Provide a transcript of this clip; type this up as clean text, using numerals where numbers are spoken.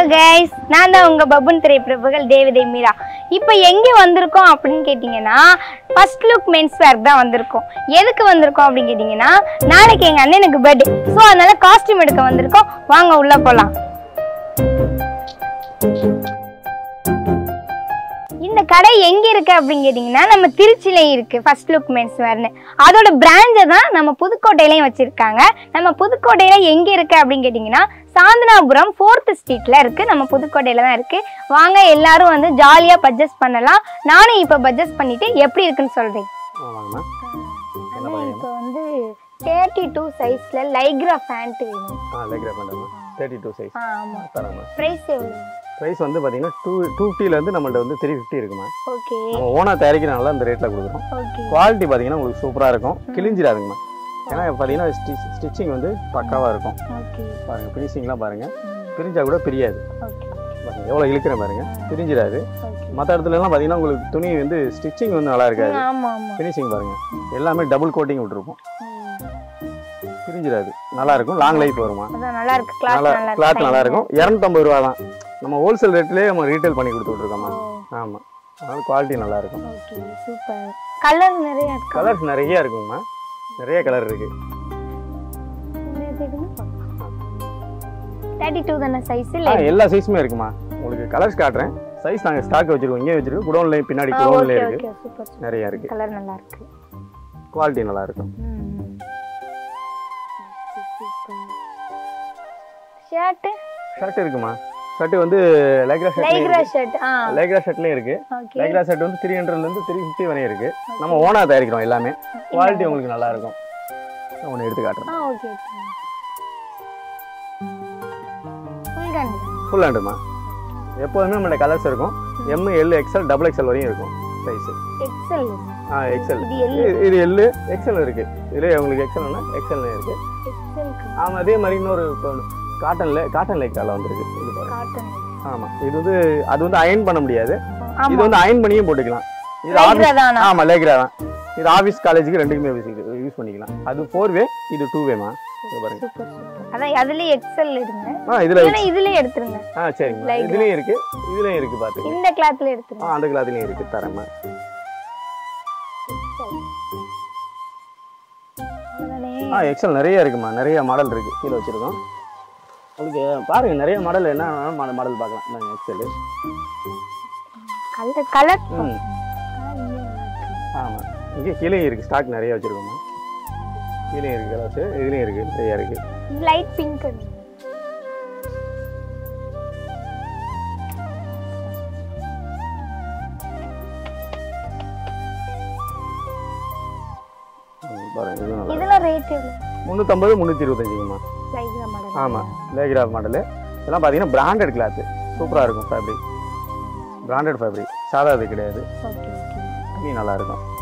guys, நான் தான் உங்க பப்புன் திரைப்பிரபுகள் தேவதை மீரா. இப்போ எங்க வந்திருக்கோம் அப்படினு கேட்டிங்கனா ஃபர்ஸ்ட் லுக் மென்ஸ்வேர் தான் வந்திருக்கோம். எதுக்கு வந்திருக்கோம் அப்படினு கேட்டிங்கனா நாளைக்கு எங்க அண்ணனுக்கு பர்த்டே. சோ அதனால காஸ்டியூம் எடுக்க வந்திருக்கோம். வாங்க உள்ள போலாம். இந்த கடை எங்க இருக்கு அப்படினு கேட்டிங்கனா நம்ம திருச்சியில இருக்கு ஃபர்ஸ்ட் லுக் மென்ஸ்வேர்னு. அதோட பிரான்ச் தான் நம்ம புதுக்கோட்டையிலயும் வச்சிருக்காங்க. நம்ம புதுக்கோட்டையில எங்க இருக்கு அப்படினு கேட்டிங்கனா santhanapuram 4th ஸ்ட்ரீட்ல இருக்கு. நம்ம புதுக்கோட்டையில தான் இருக்கு. வாங்க எல்லாரும் வந்து ஜாலியா பர்ச்சேஸ் பண்ணலாம். நானும் இப்ப பர்ச்சேஸ் பண்ணிட்டு எப்படி இருக்குன்னு சொல்றேன். வாங்கம்மா. இப்போ வந்து 32 சைஸ்ல lycra pant வேணும். lycra pant 32 size. ஆமா. தரமா. பிரைஸ் எவ்வளவு? பிரைஸ் வந்து பாத்தீங்கன்னா 250 ல இருந்து நம்மள்ட்ட வந்து 350 இருக்குமா. ஓகே. நம்ம ஓனா தயாரிக்கிறனால இந்த ரேட்ல கொடுக்குறோம். ஓகே. குவாலிட்டி பாத்தீங்கன்னா உங்களுக்கு சூப்பரா இருக்கும். கிழிஞ்சிராதுங்கமா. ஏன்னா பாத்தீங்கன்னா ஸ்டிச்சிங் வந்து பக்காவா இருக்கும். ஓகே. பாருங்க ஃபினிஷிங்லாம் பாருங்க. பிரிஞ்சா கூட பிரியாது. ஓகே. பாருங்க எவ்வளவு இழுக்குறேன் பாருங்க. பிரிஞ்சிராது. மற்ற இடத்துல எல்லாம் பாத்தீங்கன்னா உங்களுக்கு துணி வந்து ஸ்டிச்சிங் வந்து நல்லா இருக்காது. ஆமா ஆமா. ஃபினிஷிங் பாருங்க. எல்லாமே டபுள் கோட்டிங் விட்டுருப்போம். பிரிஞ்சிராது. நல்லா இருக்கும். லாங் லைஃப் வருமா. அதான் நல்லா இருக்கு. கிளாத் நல்லா இருக்கும். 250 ரூபாய் தான். நம்ம ஹோல்சேல் ரேட்லயே நம்ம ரீட்டைல் பண்ணி கொடுத்துட்டு இருக்கோமா. ஆமா. அதனால குவாலிட்டி நல்லா இருக்கும். Okay super. கலர் நிறைய இருக்கு. கலர்ஸ் நிறைய இருக்குமா. நிறைய கலர் இருக்கு. 32 தான சைஸ் இல்ல? எல்லா சைஸுமே இருக்குமா. உங்களுக்கு கலர்ஸ் காட்றேன். சைஸ் நாங்க ஸ்டாக் வச்சிருக்கோம். இங்கே வச்சிருக்கோம். குடோன்ல பின்னாடி குடோன்ல இருக்கு. Okay super. நிறைய இருக்கு. கலர் நல்லா இருக்கு. குவாலிட்டி நல்லா இருக்கும். ஷர்ட் இருக்குமா. ஷர்ட் வந்து lycra ஷர்ட். lycra ஷர்ட்லயே இருக்கு. lycra ஷர்ட் வந்து 300 ல இருந்து 350 வரை இருக்கு. நம்ம ஓனா தயாரிக்கிறோம் எல்லாமே. குவாலிட்டி உங்களுக்கு நல்லா இருக்கும். நான் ஒன்னு எடுத்து காட்டுறேன். ஓகே. ஃபுல் ஹேண்டுமா. எப்போதுமே நம்மளோட கலர்ஸ் இருக்கும். M L XL double XL வரையும் இருக்கும் சைஸ். XL. XL. இது L XL இருக்கு. இதுல உங்களுக்கு XL னா XL இருக்கு. XL. ஆமா அதே மாதிரி இன்னொரு காட்டன் லைக்ரால வந்திருக்கு. இது பாருங்க. காட்டன். ஆமா. இது வந்து அது வந்து அயர்ன் பண்ண முடியாது. இது வந்து அயர்ன் பண்ணியும் போட்டுக்கலாம். இது ஆமா lycra தான். இது ஆபீஸ் காலேஜுக்கு ரெண்டுக்குமே யூஸ் பண்ணிக்கலாம். அது 4 வே இது 2 வேமா. இது பாருங்க. Super super. அதான் அதுலயே XL எடுங்க. இதுலயே எடுத்துருங்க. சரிங்க. இதுலயே இருக்கு. இதுலயே இருக்கு பாத்து. இந்த கிளாத்ல எடுத்துருங்க. அந்த கிளாத்லயே இருக்கு தரமா. XL நிறைய இருக்குமா. நிறைய மாடல் இருக்கு. கீழ வச்சிருக்கோம். உங்களுக்கு பாருங்க நிறைய மாடல் என்ன மாடல் பார்க்கலாம். நாங்க XL. கலர். ஆமா. இங்க கீழே இருக்கு. ஸ்டாக் நிறைய வச்சிருக்கோமா. கீழே இருக்கு கலர்ஸ். இதுலயும் இருக்கு. நிறைய இருக்கு. Light pink. பாருங்க இதெல்லாம் ரேட் எவ்வளவு? 350 325மா. lycra model. ஆமா lycra மாடல். இதெல்லாம் பாத்தீங்கன்னா பிராண்டட் கிளாத். சூப்பரா இருக்கும் ஃபேப்ரிக். Branded fabric. சாதாரண கிடையாது. Okay okay. நல்லா இருக்கும்.